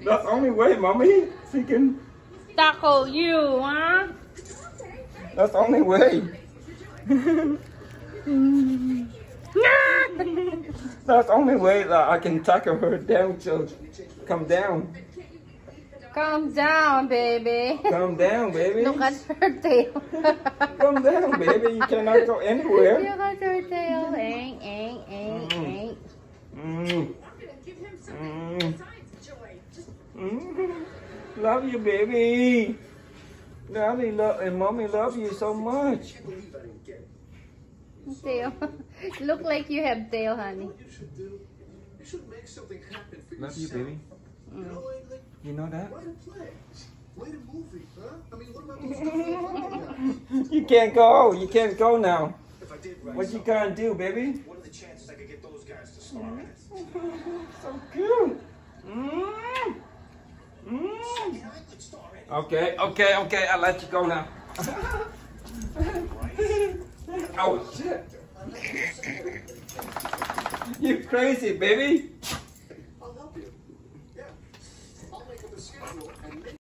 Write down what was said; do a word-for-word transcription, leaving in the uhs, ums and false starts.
That's the only way, mommy. She can tackle you, huh? That's the only way. That's the only way that I can tackle her down. So come down. Calm down, baby. Calm down, baby. Look at her tail. Calm down, baby. You cannot go anywhere. Look at her tail. Ain't, ain't, ain't, ain't. Mm. Mm. Mm. Love you, baby. Daddy love and mommy love you so much. Tail. Look like you have tail, honey. Love you, baby. Mm. You know that? You can't go. You can't go now. What you gonna do, baby? What are the chances I could get those guys to star? So cute. Mm. Mm. Okay, okay, okay. I'll let you go now. Oh shit! You crazy, baby?